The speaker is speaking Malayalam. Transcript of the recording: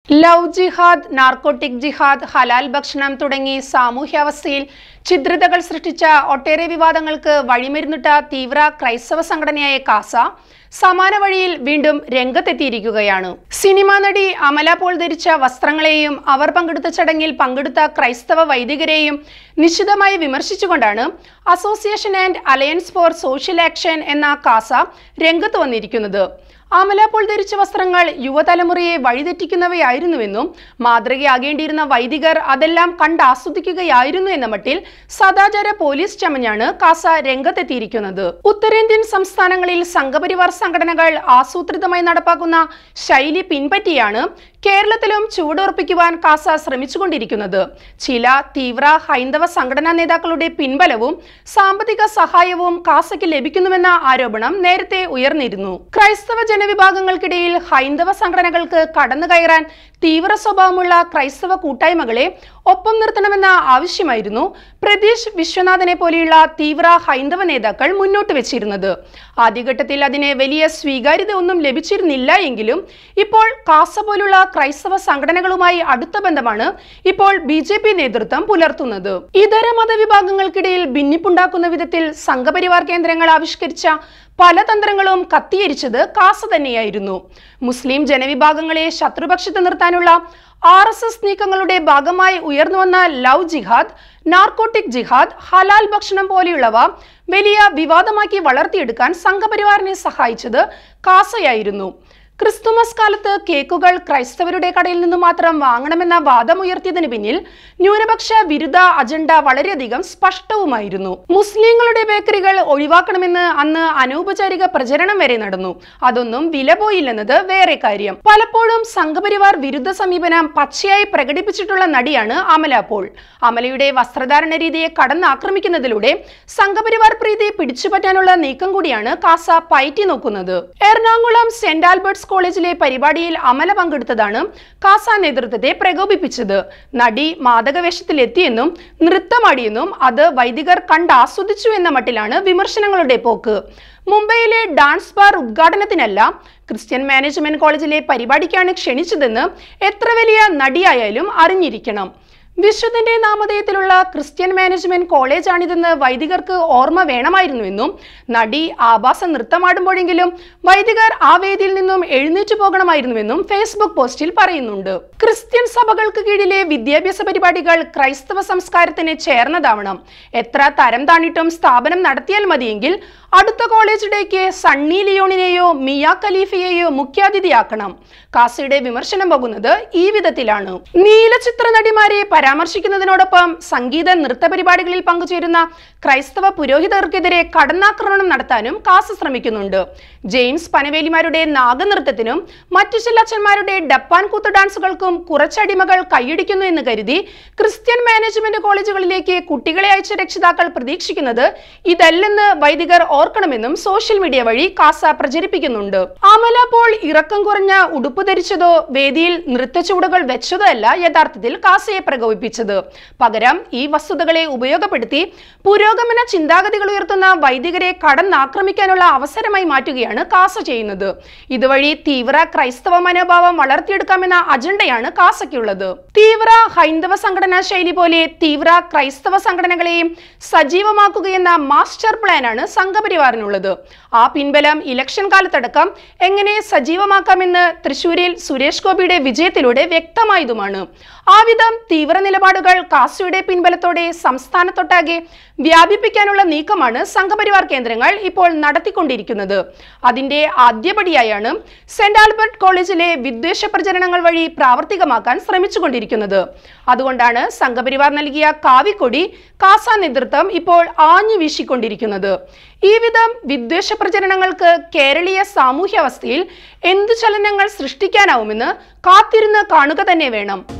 ലവ് ജിഹാദ്, നാർക്കോട്ടിക് ജിഹാദ്, ഹലാൽ ഭക്ഷണം തുടങ്ങി സാമൂഹ്യാവസ്ഥയിൽ ഛിദ്രതകൾ സൃഷ്ടിച്ച ഒട്ടേറെ വിവാദങ്ങൾക്ക് വഴിമരുന്നിട്ട തീവ്ര ക്രൈസ്തവ സംഘടനയായ കാസ സമാന വഴിയിൽ വീണ്ടും രംഗത്തെത്തിയിരിക്കുകയാണ്. സിനിമാ നടി അമല പോൾ ധരിച്ച വസ്ത്രങ്ങളെയും അവർ പങ്കെടുത്ത ചടങ്ങിൽ പങ്കെടുത്ത ക്രൈസ്തവ വൈദികരെയും നിശിതമായി വിമർശിച്ചുകൊണ്ടാണ് association and alliance for social action എന്ന കാസ രംഗത്ത് വന്നിരിക്കുന്നത്. അമല പോൾ ധരിച്ച വസ്ത്രങ്ങൾ യുവതലമുറയെ വഴിതെറ്റിക്കുന്നവയായിരുന്നുവെന്നും മാതൃകയാകേണ്ടിയിരുന്ന വൈദികർ അതെല്ലാം കണ്ടാസ്വദിക്കുകയായിരുന്നു എന്ന മട്ടിൽ സദാചാര പോലീസ് ചമഞ്ഞാണ് കാസ രംഗത്തെത്തിയിരിക്കുന്നത്. ഉത്തരേന്ത്യൻ സംസ്ഥാനങ്ങളിൽ സംഘപരിവാർ സംഘടനകൾ ആസൂത്രിതമായി നടപ്പാക്കുന്ന ശൈലി പിൻപറ്റിയാണ് കേരളത്തിലും ചുവടുറപ്പിക്കുവാൻ കാസ ശ്രമിച്ചുകൊണ്ടിരിക്കുന്നത്. ചില തീവ്ര ഹൈന്ദവ സംഘടനാ നേതാക്കളുടെ പിൻബലവും സാമ്പത്തിക സഹായവും കാസയ്ക്ക് ലഭിക്കുന്നുവെന്ന ആരോപണം നേരത്തെ ഉയർന്നിരുന്നു. ക്രൈസ്തവ ജനവിഭാഗങ്ങൾക്കിടയിൽ ഹൈന്ദവ സംഘടനകൾക്ക് കടന്നുകയറാൻ തീവ്ര സ്വഭാവമുള്ള ക്രൈസ്തവ കൂട്ടായ്മകളെ ഒപ്പം നിർത്തണമെന്ന ആവശ്യമായിരുന്നു പ്രതീഷ് വിശ്വനാഥനെ പോലെയുള്ള തീവ്ര ഹൈന്ദവ നേതാക്കൾ മുന്നോട്ട് വെച്ചിരുന്നത്. ആദ്യഘട്ടത്തിൽ അതിന് വലിയ സ്വീകാര്യത ഒന്നും ലഭിച്ചിരുന്നില്ല എങ്കിലും ഇപ്പോൾ കാസ പോലുള്ള ക്രൈസ്തവ സംഘടനകളുമായി അടുത്ത ബന്ധമാണ് ഇപ്പോൾ BJP നേതൃത്വം പുലർത്തുന്നത്. ഇതര മതവിഭാഗങ്ങൾക്കിടയിൽ ഭിന്നിപ്പുണ്ടാക്കുന്ന വിധത്തിൽ സംഘപരിവാർ കേന്ദ്രങ്ങൾ ആവിഷ്കരിച്ച പല തന്ത്രങ്ങളും കത്തിയിരിച്ചത് കാസ തന്നെയായിരുന്നു. മുസ്ലിം ജനവിഭാഗങ്ങളെ ശത്രുപക്ഷത്ത് നിർത്താനുള്ള RSS നീക്കങ്ങളുടെ ഭാഗമായി ഉയർന്നുവന്ന ലവ് ജിഹാദ്, നാർക്കോട്ടിക് ജിഹാദ്, ഹലാൽ ഭക്ഷണം പോലെയുള്ളവ വലിയ വിവാദമാക്കി വളർത്തിയെടുക്കാൻ സംഘപരിവാറിനെ സഹായിച്ചത് കാസയായിരുന്നു. ക്രിസ്തുമസ് കാലത്ത് കേക്കുകൾ ക്രൈസ്തവരുടെ കടയിൽ നിന്ന് മാത്രം വാങ്ങണമെന്ന വാദമുയർത്തിയതിന് പിന്നിൽ ന്യൂനപക്ഷ വിരുദ്ധ അജണ്ട വളരെയധികം സ്പഷ്ടവുമായിരുന്നു. മുസ്ലിങ്ങളുടെ ബേക്കറികൾ ഒഴിവാക്കണമെന്ന് അന്ന് അനൗപചാരിക പ്രചരണം വരെ നടന്നു. അതൊന്നും വില പോയില്ലെന്നത് വേറെ കാര്യം. പലപ്പോഴും സംഘപരിവാർ വിരുദ്ധ സമീപനം പച്ചയായി പ്രകടിപ്പിച്ചിട്ടുള്ള നടിയാണ് അമല പോൾ. അമലയുടെ വസ്ത്രധാരണ രീതിയെ കടന്നാക്രമിക്കുന്നതിലൂടെ സംഘപരിവാർ പ്രീതി പിടിച്ചുപറ്റാനുള്ള നീക്കം കൂടിയാണ് കാസ പയറ്റി നോക്കുന്നത്. എറണാകുളം സെന്റ് ആൽബർട്ട്സ് കോളേജിലെ പരിപാടിയിൽ അമല പങ്കെടുത്തതാണ് കാസ നേതൃത്വത്തെ പ്രകോപിപ്പിച്ചത്. നടി മാദകവേഷത്തിലെത്തിയെന്നും നൃത്തമാടിയെന്നും അത് വൈദികർ കണ്ടാസ്വദിച്ചു എന്ന മട്ടിലാണ് വിമർശനങ്ങളുടെ പോക്ക്. മുംബൈയിലെ ഡാൻസ് ബാർ ഉദ്ഘാടനത്തിനല്ല, ക്രിസ്ത്യൻ മാനേജ്മെന്റ് കോളേജിലെ പരിപാടിക്കാണ് ക്ഷണിച്ചതെന്ന് എത്ര വലിയ നടിയായാലും അറിഞ്ഞിരിക്കണം. വിശുദ്ധന്റെ നാമധേയത്തിലുള്ള ക്രിസ്ത്യൻ മാനേജ്മെന്റ് കോളേജാണിതെന്ന് വൈദികർക്ക് ഓർമ്മ വേണമായിരുന്നുവെന്നും നടി ആഭാസ നൃത്തമാടുമ്പോഴെങ്കിലും വൈദികർ ആ വേദിയിൽ നിന്നും എഴുന്നേറ്റ് പോകണമായിരുന്നുവെന്നും ഫേസ്ബുക്ക് പോസ്റ്റിൽ പറയുന്നുണ്ട്. ക്രിസ്ത്യൻ സഭകൾക്ക് കീഴിലെ വിദ്യാഭ്യാസ പരിപാടികൾ ക്രൈസ്തവ സംസ്കാരത്തിന് ചേർന്നതാവണം. എത്ര തരം താണിട്ടും സ്ഥാപനം നടത്തിയാൽ മതിയെങ്കിൽ അടുത്ത കോളേജ് ഡേക്ക് സണ്ണി ലിയോണിനെയോ മിയ ഖലീഫയെയോ മുഖ്യാതിഥിയാക്കണം. കാസയുടെ വിമർശനം പോകുന്നത് ഈ വിധത്തിലാണ്. നീലചിത്ര നടിമാരെ പരാമർശിക്കുന്നതിനോടൊപ്പം സംഗീത നൃത്ത പരിപാടികളിൽ പങ്കുചേരുന്ന ക്രൈസ്തവ പുരോഹിതർക്കെതിരെ കടന്നാക്രമണം നടത്താനും കാസ ശ്രമിക്കുന്നുണ്ട്. ജെയിംസ് പനവേലിമാരുടെ നാഗനൃത്തത്തിനും മറ്റു ചില അച്ഛന്മാരുടെ ഡപ്പാൻ കൂത്ത് ഡാൻസുകൾക്കും കുറച്ചടിമകൾ കൈയടിക്കുന്നു എന്ന് കരുതി ക്രിസ്ത്യൻ മാനേജ്മെന്റ് കോളേജുകളിലേക്ക് കുട്ടികളെ അയച്ച രക്ഷിതാക്കൾ പ്രതീക്ഷിക്കുന്നത് ഇതല്ലെന്ന് വൈദികർ ഓർക്കണമെന്നും സോഷ്യൽ മീഡിയ വഴി കാസ പ്രചരിപ്പിക്കുന്നുണ്ട്. അമല പോൾ ഇറക്കം കുറഞ്ഞ ഉടുപ്പ് ധരിച്ചതോ വേദിയിൽ നൃത്തച്ചുവടുകൾ വെച്ചതോ അല്ല യഥാർത്ഥത്തിൽ കാസയെ പ്രകോപിപ്പിച്ചത്. പകരം ഈ വസ്തുതകളെ ഉപയോഗപ്പെടുത്തി പുരോഗമന ചിന്താഗതികൾ ഉയർത്തുന്ന വൈദികരെ കടന്നാക്രമിക്കാനുള്ള അവസരമായി മാറ്റുകയാണ് കാസ ചെയ്യുന്നത്. ഇതുവഴി തീവ്ര ക്രൈസ്തവ മനോഭാവം വളർത്തിയെടുക്കാമെന്ന അജണ്ടയാണ് കാസയ്ക്കുള്ളത്. തീവ്ര ഹൈന്ദവ സംഘടനാ ശൈലി പോലെ തീവ്ര ക്രൈസ്തവ സംഘടനകളെയും സജീവമാക്കുകയെന്ന മാസ്റ്റർ പ്ലാനാണ് സംഘപരിവാറിനുള്ളത്. ആ പിൻബലം ഇലക്ഷൻ കാലത്തടക്കം എങ്ങനെ സജീവമാക്കാമെന്ന് തൃശൂരിൽ സുരേഷ് ഗോപിയുടെ വിജയത്തിലൂടെ വ്യക്തമായതുമാണ്. ആവിധം തീവ്ര നിലപാടുകൾ കാസയുടെ പിൻബലത്തോടെ സംസ്ഥാനത്തൊട്ടാകെ വ്യാപിപ്പിക്കാനുള്ള നീക്കമാണ് സംഘപരിവാർ കേന്ദ്രങ്ങൾ ഇപ്പോൾ നടത്തിക്കൊണ്ടിരിക്കുന്നത്. അതിന്റെ ആദ്യപടിയായാണ് സെന്റ് ആൽബർട്ട് കോളേജിലെ വിദ്വേഷ പ്രചരണങ്ങൾ വഴി പ്രാവർത്തികമാക്കാൻ ശ്രമിച്ചുകൊണ്ടിരിക്കുന്നത്. അതുകൊണ്ടാണ് സംഘപരിവാർ നൽകിയ കാവിക്കൊടി കാസ നേതൃത്വം ഇപ്പോൾ ആഞ്ഞു വീശിക്കൊണ്ടിരിക്കുന്നത്. ഈ വിധം വിദ്വേഷ പ്രചരണങ്ങൾക്ക് കേരളീയ സാമൂഹ്യാവസ്ഥയിൽ എന്തു ചലനങ്ങൾ സൃഷ്ടിക്കാനാവുമെന്ന് കാത്തിരുന്ന് കാണുക തന്നെ വേണം.